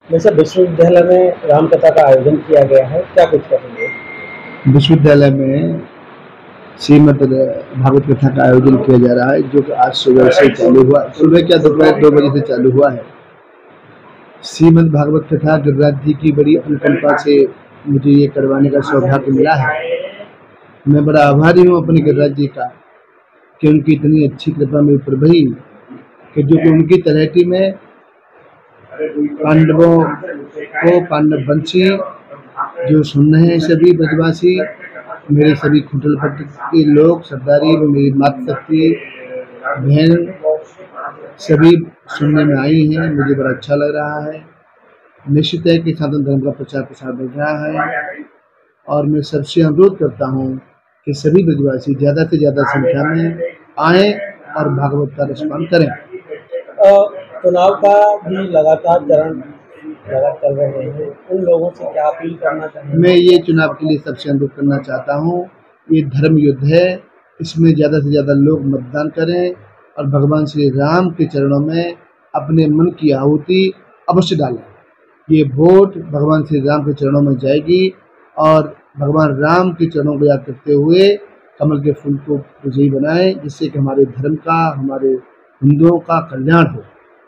जैसे विश्वविद्यालय में रामकथा का आयोजन किया गया है, क्या कुछ करेंगे? विश्वविद्यालय में श्रीमद् भागवत कथा का आयोजन किया जा रहा है, जो कि आज सुबह से चालू हुआ। सुबह क्या, दोपहर 2 बजे से चालू हुआ है। श्रीमद् भागवत कथा गिरिराज जी की बड़ी अनुकंपा से मुझे ये करवाने का सौभाग्य मिला है। मैं बड़ा आभारी हूँ अपने गिरिराज जी का कि उनकी इतनी अच्छी कृपा मेरे ऊपर भई कि जो कि उनकी तलहटी में पांडवों को पांडव वंशी जो सुन रहे हैं, सभी ब्रजवासी, मेरे सभी खुंटल पट्टी के लोग, सरदारी, मेरी मातृशक्ति बहन सभी सुनने में आई हैं। मुझे बड़ा अच्छा लग रहा है। निश्चित है कि सनातन धर्म का प्रचार प्रसार बढ़ रहा है और मैं सबसे अनुरोध करता हूँ कि सभी ब्रजवासी ज़्यादा से ज़्यादा संख्या में आएँ और भागवत का रसपान करें। चुनाव का भी लगातार चरण चल रहे हैं, उन लोगों से क्या अपील करना चाहिए? मैं ये चुनाव के लिए सबसे अनुरोध करना चाहता हूँ, ये धर्म युद्ध है, इसमें ज़्यादा से ज़्यादा लोग मतदान करें और भगवान श्री राम के चरणों में अपने मन की आहुति अवश्य डालें। ये वोट भगवान श्री राम के चरणों में जाएगी और भगवान राम के चरणों को याद करते हुए कमल के फूल को विजयी बनाएं, जिससे कि हमारे धर्म का, हमारे हिंदुओं का कल्याण हो।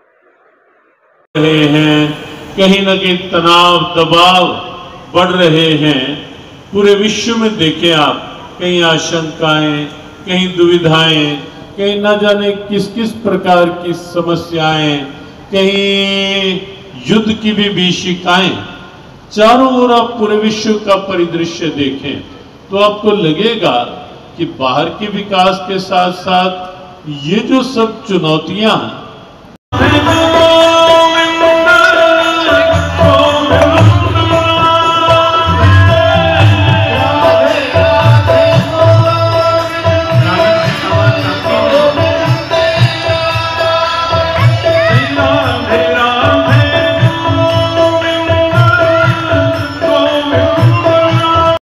रहे हैं, कहीं न कहीं तनाव दबाव बढ़ रहे हैं। पूरे विश्व में देखें आप, कहीं आशंकाएं, कहीं दुविधाएं, कहीं न जाने किस किस प्रकार की समस्याएं, कहीं युद्ध की भी भीषिकाएं, चारों ओर आप पूरे विश्व का परिदृश्य देखें तो आपको लगेगा कि बाहर के विकास के साथ साथ ये जो सब चुनौतियां हैं